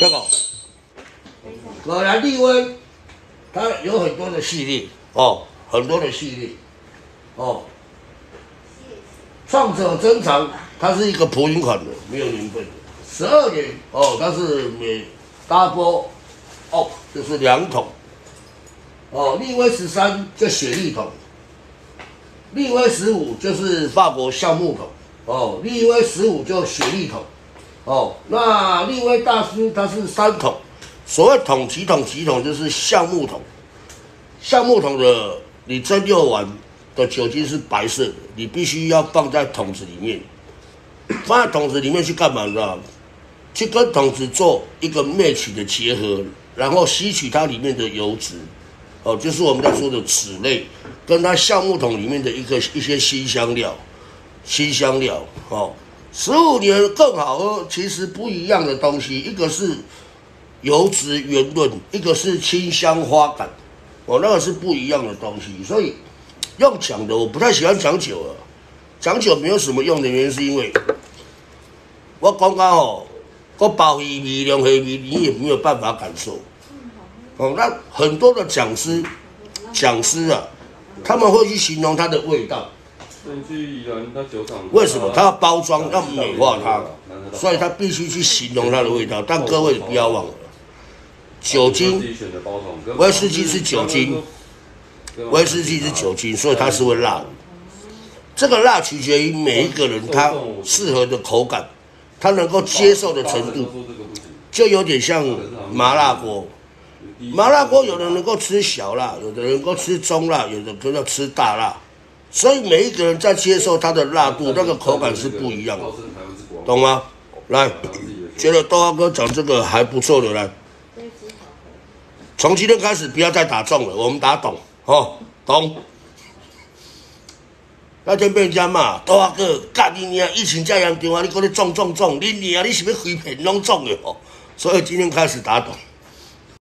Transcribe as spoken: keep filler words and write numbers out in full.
这个葛兰利威，它有很多的系列哦，很多的系列哦。创者珍藏，它是一个普饮款的，没有年份的，十二年哦，它是美 double 哦，就是两桶哦。利威十三就雪莉桶，利威十五就是法国橡木桶哦，利威十五就雪莉桶。 哦，那利威大师它是三桶，所谓桶几桶几桶就是橡木桶，橡木桶的你蒸馏完的酒精是白色的，你必须要放在桶子里面，放在桶子里面去干嘛？你知道吗？去跟桶子做一个 match 的结合，然后吸取它里面的油脂，哦，就是我们在说的脂类，跟它橡木桶里面的一个一些辛香料，辛香料哦。 十五年更好喝，其实不一样的东西，一个是油脂圆润，一个是清香花感，哦，那个是不一样的东西。所以用讲的，我不太喜欢讲酒啊，讲酒没有什么用的原因是因为，我刚刚哦，我包黑味、凉黑味，你也没有办法感受。哦，那很多的讲师、讲师啊，他们会去形容它的味道。 为什么他要包装要美化它？所以他必须去形容它的味道。但各位不要忘了，酒精，威士忌是酒精，威士忌是酒精，所以它是会辣的。这个辣取决于每一个人他适合的口感，他能够接受的程度，就有点像麻辣锅。麻辣锅有的人能够吃小辣，有的人能够吃中辣，有的人要吃大辣。 所以每一个人在接受它的辣度，那个口感是不一样的，懂吗？来，觉得豆花哥讲这个还不错的，来，从今天开始不要再打中了，我们打懂，哦，懂。那天被人家骂豆花哥，干你娘！疫情这样严重啊，你搁咧中中中，你娘你是要废片拢中的哦。所以今天开始打懂。